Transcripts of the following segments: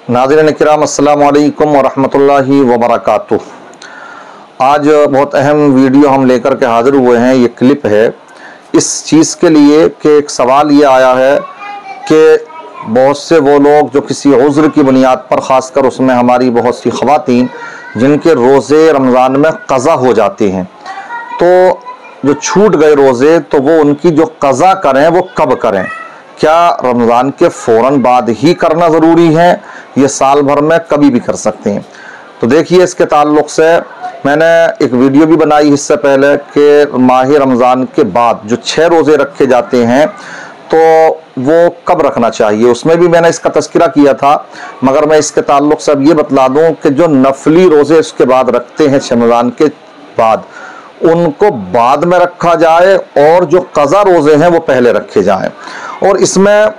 नाज़रीन किराम अस्सलामु अलैकुम वरहमतुल्लाहि वबरकातुह। आज बहुत अहम वीडियो हम लेकर के हाज़िर हुए हैं। ये क्लिप है इस चीज़ के लिए कि एक सवाल ये आया है कि बहुत से वो लोग जो किसी उज़्र की बुनियाद पर, ख़ासकर उसमें हमारी बहुत सी ख़वातीन जिनके रोज़े रमज़ान में क़ज़ा हो जाते हैं, तो जो छूट गए रोज़े तो वो उनकी जो क़ज़ा करें वो कब करें? क्या रमज़ान के फ़ौरन बाद ही करना ज़रूरी है, ये साल भर में कभी भी कर सकते हैं? तो देखिए, इसके ताल्लुक़ से मैंने एक वीडियो भी बनाई इससे पहले कि माह रमज़ान के बाद जो 6 रोज़े रखे जाते हैं तो वो कब रखना चाहिए, उसमें भी मैंने इसका तज़किरा किया था। मगर मैं इसके ताल्लुक़ से अब ये बतला दूँ कि जो नफली रोज़े इसके बाद रखते हैं रमज़ान के बाद, उनको बाद में रखा जाए और जो क़ज़ा रोज़े हैं वो पहले रखे जाएं। और इसमें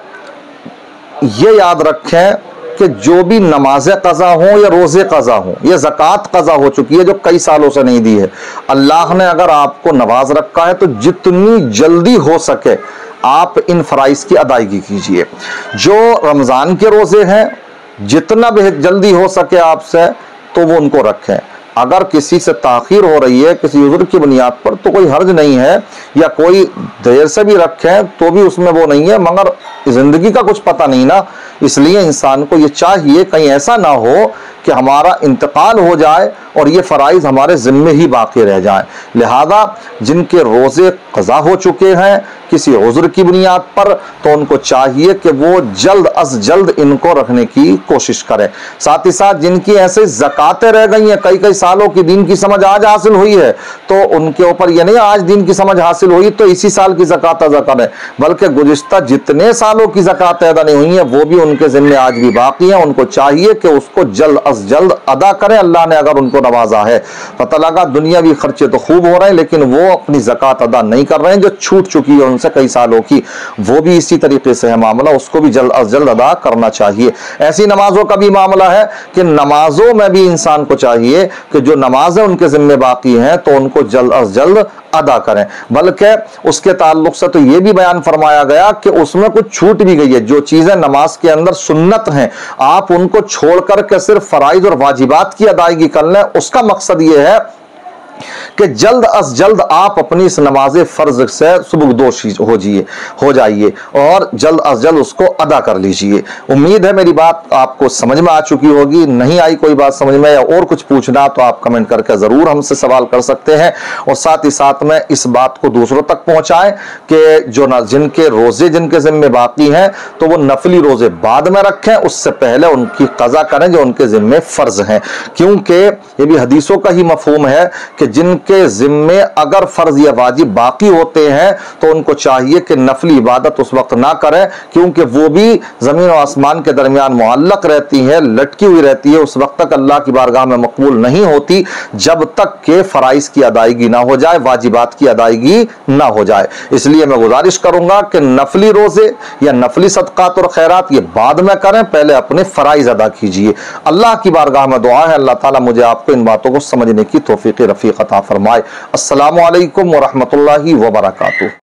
ये याद रखें कि जो भी नमाज़ें क़ज़ा हों या रोज़े क़ज़ा हों या ज़कात क़ज़ा हो चुकी है जो कई सालों से नहीं दी है, अल्लाह ने अगर आपको नवाज रखा है तो जितनी जल्दी हो सके आप इन फ़राइज़ की अदायगी कीजिए। जो रमज़ान के रोज़े हैं जितना भी जल्दी हो सके आपसे तो वो उनको रखें। अगर किसी से ताख़ीर हो रही है किसी उज़्र की बुनियाद पर तो कोई हर्ज नहीं है, या कोई देर से भी रखें तो भी उसमें वो नहीं है, मगर ज़िंदगी का कुछ पता नहीं ना, इसलिए इंसान को ये चाहिए कहीं ऐसा ना हो कि हमारा इंतकाल हो जाए और ये फ़राइज़ हमारे ज़िम्मे ही बाकी रह जाएं। लिहाजा जिनके रोज़े क़ज़ा हो चुके हैं किसी उज़्र की बुनियाद पर तो उनको चाहिए कि वो जल्द अज जल्द इनको रखने की कोशिश करें। साथ ही साथ जिनकी ऐसे ज़कातें रह गई हैं, कई कई सालों की दीन की समझ आज हासिल हुई है, तो उनके ऊपर ये नहीं आज दीन की समझ हासिल हुई तो इसी साल की ज़कात अदा करें, बल्कि गुज़िश्ता जितने सालों की ज़कात अदा नहीं हुई हैं वो भी उनके ज़िम्मे आज भी बाकी हैं। उनको चाहिए कि उसको जल्द अज जल्द अदा करें, अल्लाह ने अगर उनको नवाजा है। पता लगा दुनियावी खर्चे तो खूब हो रहे हैं लेकिन वो अपनी ज़कात अदा नहीं कर रहे हैं जो छूट चुकी है उनसे कई सालों की, वो भी इसी तरीके से है मामला, उसको भी जल्द अज जल्द अदा करना चाहिए। ऐसी नमाजों का भी मामला है कि नमाजों में भी इंसान को चाहिए कि जो नमाजें उनके ज़िम्मे बाकी हैं तो उनको जल्द अज जल्द अदा करें। बल्कि उसके ताल्लुक से तो ये भी बयान फरमाया गया कि उसमें कुछ छूट भी गई है, जो चीज़ें नमाज के अंदर सुन्नत हैं आप उनको छोड़ कर के सिर्फ फ़राइज़ और वाजिबात की अदायगी कर लें। उसका मकसद ये है कि जल्द अज जल्द आप अपनी इस नमाज फ़र्ज से सुबुकदोश हो जाइए और जल्द अज जल्द उसको अदा कर लीजिए। उम्मीद है मेरी बात आपको समझ में आ चुकी होगी। नहीं आई कोई बात समझ में या और कुछ पूछना तो आप कमेंट करके ज़रूर हमसे सवाल कर सकते हैं, और साथ ही साथ में इस बात को दूसरों तक पहुँचाएँ कि जो जिनके रोज़े जिनके ज़िम्मे बाकी हैं तो वो नफली रोज़े बाद में रखें, उससे पहले उनकी क़ज़ा करें जो उनके ज़िम्मे फ़र्ज हैं। क्योंकि ये भी हदीसों का ही मफ़हूम है कि जिनके ज़िम्मे अगर फ़र्ज या वाजिब बाकी होते हैं तो उनको चाहिए कि नफली इबादत उस वक्त ना करें, क्योंकि वो भी ज़मीन और आसमान के दरमियान मुअल्लक़ रहती है, लटकी हुई रहती है, उस वक्त तक अल्लाह की बारगाह में मकबूल नहीं होती जब तक के फ़राइज़ की अदायगी ना हो जाए, वाजिबात की अदायगी ना हो जाए। इसलिए मैं गुजारिश करूँगा कि नफली रोज़े या नफली सदक़ात और खैरात ये बाद में करें, पहले अपने फ़राइज़ अदा कीजिए। अल्लाह की बारगाह में दुआ है अल्लाह ताला मुझे आपको इन बातों को समझने की तौफ़ीक़ रफ़ीक़ अता फरमाए। अस्सलामु अलैकुम व रहमतुल्लाहि व बरकातुहू।